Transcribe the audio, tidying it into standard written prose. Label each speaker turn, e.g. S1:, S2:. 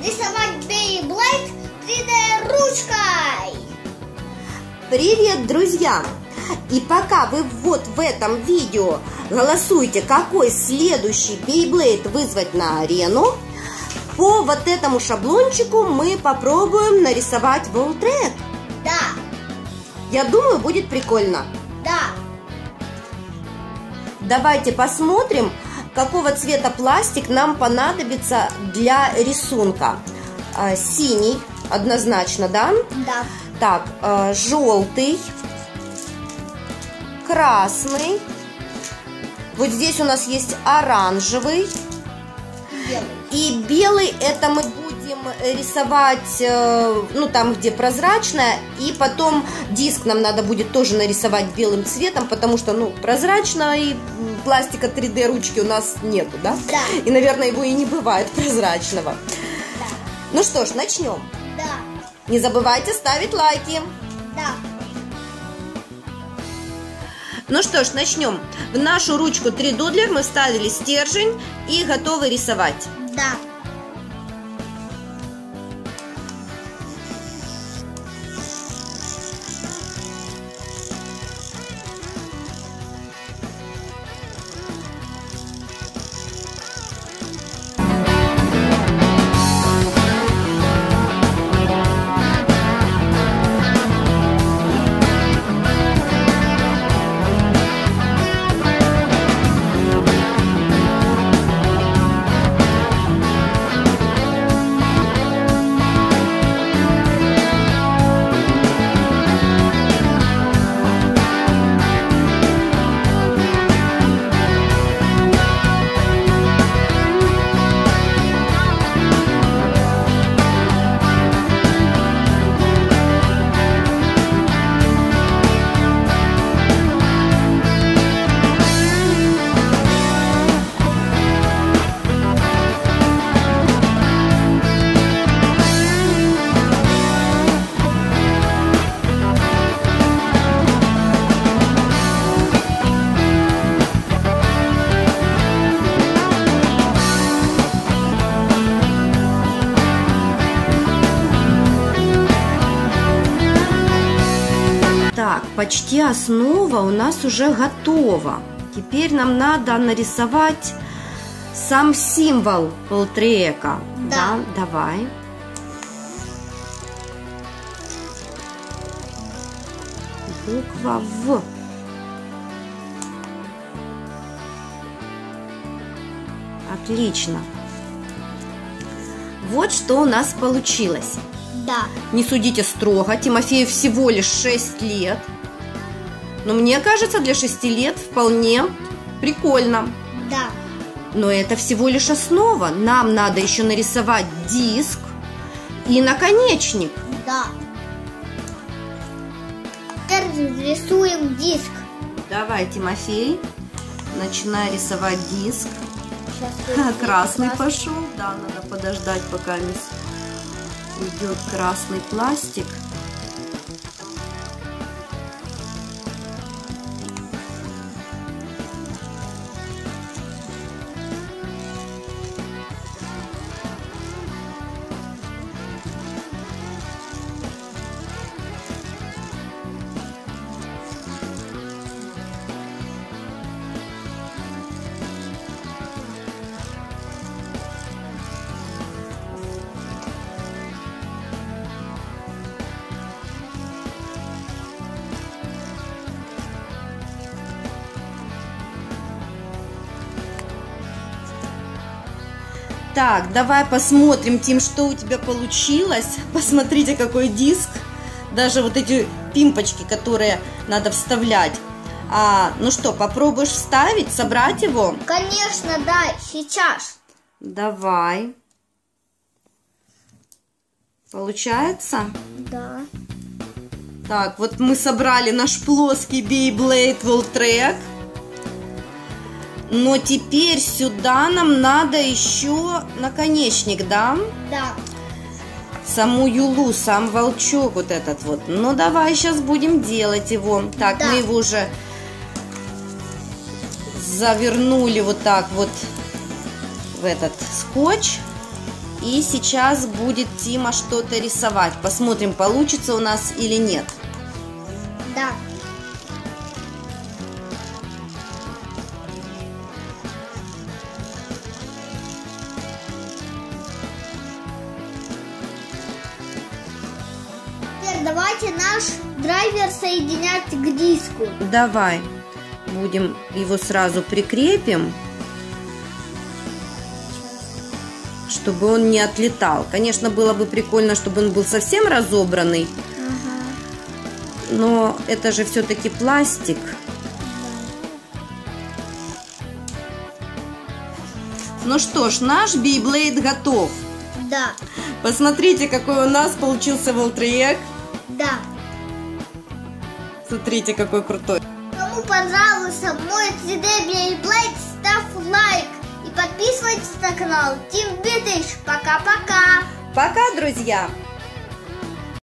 S1: рисовать Beyblade 3D ручкой.
S2: Привет, друзья! И пока вы вот в этом видео голосуете, какой следующий Beyblade вызвать на арену, по вот этому шаблончику мы попробуем нарисовать Voltrek.
S1: Да.
S2: Я думаю, будет прикольно.
S1: Да.
S2: Давайте посмотрим, какого цвета пластик нам понадобится для рисунка. Синий, однозначно, да?
S1: Да.
S2: Так, желтый, красный. Вот здесь у нас есть оранжевый.
S1: Белый.
S2: И белый это мы будем рисовать, ну там где прозрачное. И потом диск нам надо будет тоже нарисовать белым цветом, потому что, ну, прозрачной пластика 3D ручки у нас нету, да?
S1: Да.
S2: И, наверное, его и не бывает прозрачного.
S1: Да.
S2: Ну что ж, начнем.
S1: Да.
S2: Не забывайте ставить лайки.
S1: Да.
S2: Ну что ж, начнем. В нашу ручку 3D мы вставили стержень и готовы рисовать.
S1: Да.
S2: Так, почти основа у нас уже готова. Теперь нам надо нарисовать сам символ Voltrek.
S1: Да.
S2: Давай. Буква В. Отлично. Вот что у нас получилось.
S1: Да.
S2: Не судите строго, Тимофею всего лишь 6 лет. Но мне кажется, для 6 лет вполне прикольно.
S1: Да.
S2: Но это всего лишь основа. Нам надо еще нарисовать диск и наконечник.
S1: Да. Теперь рисуем диск.
S2: Давай, Тимофей, начинай рисовать диск.
S1: Сейчас
S2: Красный пошел. Да, надо подождать, пока уйдет красный пластик. Так, давай посмотрим, Тим, что у тебя получилось. Посмотрите, какой диск. Даже вот эти пимпочки, которые надо вставлять. Ну что, попробуешь вставить, собрать его?
S1: Конечно, да, сейчас.
S2: Давай. Получается?
S1: Да.
S2: Так, вот мы собрали наш плоский Beyblade Voltrek. Но теперь сюда нам надо еще наконечник, да?
S1: Да.
S2: Саму юлу, сам волчок вот этот вот. Ну, давай сейчас будем делать его. Так,
S1: да.
S2: Мы его уже завернули вот так вот в этот скотч. И сейчас будет Тима что-то рисовать. Посмотрим, получится у нас или нет.
S1: Да. Теперь давайте наш драйвер соединять к диску.
S2: Давай. Будем его сразу прикрепим, чтобы он не отлетал. Конечно, было бы прикольно, чтобы он был совсем разобранный. Но это же все-таки пластик. Ну что ж, наш Beyblade готов.
S1: Да.
S2: Посмотрите, какой у нас получился Волтриек.
S1: Да.
S2: Смотрите, какой крутой.
S1: Кому понравился мой 3D Beyblade, ставь лайк и подписывайтесь на канал Team British. Пока-пока.
S2: Пока, друзья!